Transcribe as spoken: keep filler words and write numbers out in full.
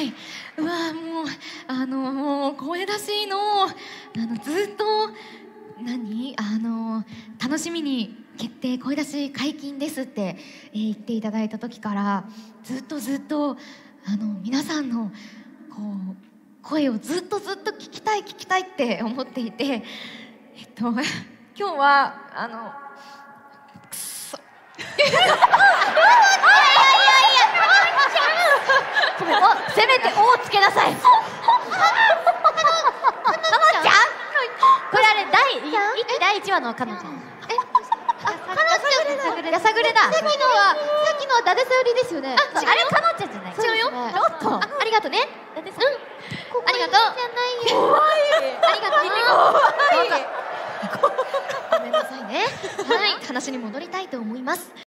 。うわもうあのもう声出しのあのずっと何あの楽しみに決定声出し解禁ですって、えー、言っていただいた時からずっとずっとあの皆さんのこう声をずっとずっと聞きたい聞きたいって思っていて、えっと今日はあのくそせめて「お」をつけなさい。 これあれ第一期第一話のかのちゃん。え、やさぐれだ。さっきのはさっきのはダデサよりですよね。 あ、違うよ。 あれかのちゃんじゃない。 違うよ。 ちょっと。 ありがとうね。 ダデさん。 ありがとう。 じゃないよ。怖い。 ありがとう。 怖い。 ごめんなさいね。はい、話に戻りたいと思います。